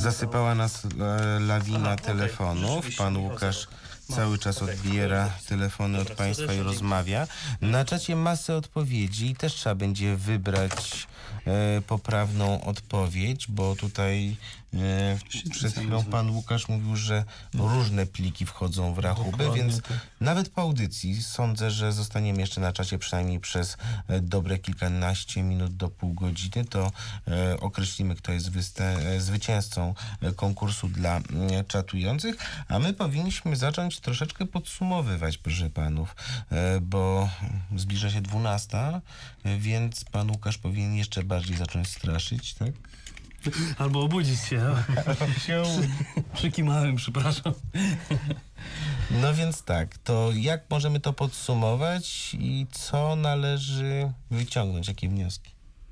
Zasypała nas lawina telefonów. Pan Łukasz cały czas odbiera telefony od państwa i rozmawia. Na czacie masę odpowiedzi i też trzeba będzie wybrać poprawną odpowiedź, bo tutaj przed chwilą pan Łukasz mówił, że różne pliki wchodzą w rachubę, więc nawet po audycji sądzę, że zostaniemy jeszcze na czacie przynajmniej przez dobre kilkanaście minut do pół godziny. To określimy, kto jest zwycięzcą konkursu dla czatujących, a my powinniśmy zacząć troszeczkę podsumowywać, proszę panów, bo zbliża się 12, więc pan Łukasz powinien jeszcze bardziej zacząć straszyć, tak? Albo obudzić się. Przykimałem, przepraszam. No więc tak, to jak możemy to podsumować i co należy wyciągnąć? Jakie wnioski?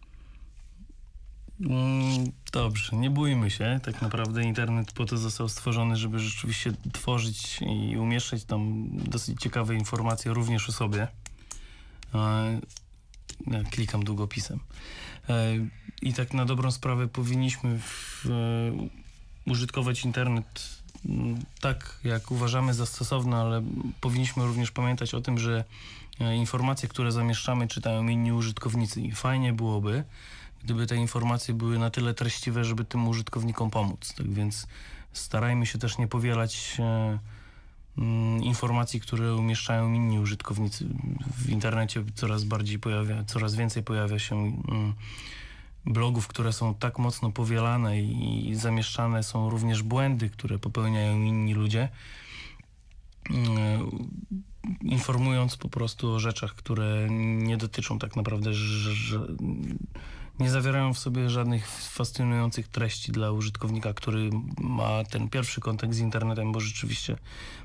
Dobrze, nie bójmy się. Tak naprawdę internet po to został stworzony, żeby rzeczywiście tworzyć i umieszczać tam dosyć ciekawe informacje również o sobie. Ja klikam długopisem. I tak na dobrą sprawę powinniśmy użytkować internet tak, jak uważamy za stosowne, ale powinniśmy również pamiętać o tym, że informacje, które zamieszczamy, czytają inni użytkownicy i fajnie byłoby, gdyby te informacje były na tyle treściwe, żeby tym użytkownikom pomóc. Tak więc starajmy się też nie powielać informacji, które umieszczają inni użytkownicy. W internecie coraz więcej pojawia się blogów, które są tak mocno powielane i zamieszczane są również błędy, które popełniają inni ludzie, informując po prostu o rzeczach, które nie dotyczą tak naprawdę, że nie zawierają w sobie żadnych fascynujących treści dla użytkownika, który ma ten pierwszy kontakt z internetem, bo rzeczywiście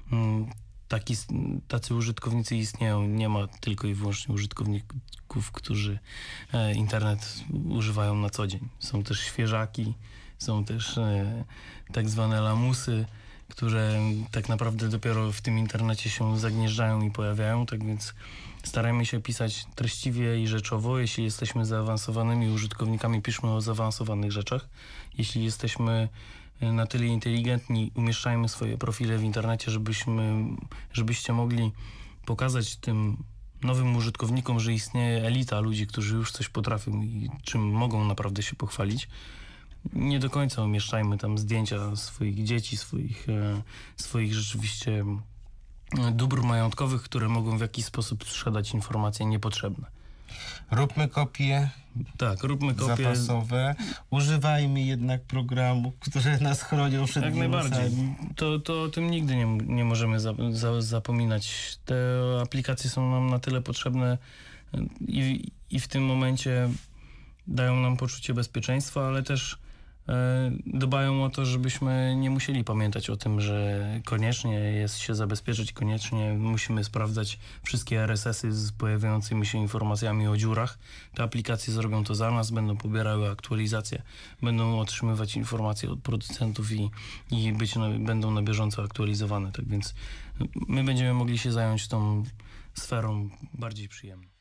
tacy użytkownicy istnieją. Nie ma tylko i wyłącznie użytkowników, którzy internet używają na co dzień. Są też świeżaki, są też tak zwane lamusy, które tak naprawdę dopiero w tym internecie się zagnieżdżają i pojawiają, tak więc starajmy się pisać treściwie i rzeczowo. Jeśli jesteśmy zaawansowanymi użytkownikami, piszmy o zaawansowanych rzeczach. Jeśli jesteśmy na tyle inteligentni, umieszczajmy swoje profile w internecie, żebyście mogli pokazać tym nowym użytkownikom, że istnieje elita ludzi, którzy już coś potrafią i czym mogą naprawdę się pochwalić. Nie do końca umieszczajmy tam zdjęcia swoich dzieci, swoich rzeczywiście dóbr majątkowych, które mogą w jakiś sposób sprzedać informacje niepotrzebne. Róbmy kopie. Tak, róbmy kopie zapasowe. Używajmy jednak programów, które nas chronią przed jak wirusami. najbardziej. To o tym nigdy nie możemy zapominać. Te aplikacje są nam na tyle potrzebne i w tym momencie dają nam poczucie bezpieczeństwa, ale też dbają o to, żebyśmy nie musieli pamiętać o tym, że koniecznie jest się zabezpieczyć, koniecznie musimy sprawdzać wszystkie RSS-y z pojawiającymi się informacjami o dziurach. Te aplikacje zrobią to za nas, będą pobierały aktualizacje, będą otrzymywać informacje od producentów i będą na bieżąco aktualizowane. Tak więc my będziemy mogli się zająć tą sferą bardziej przyjemną.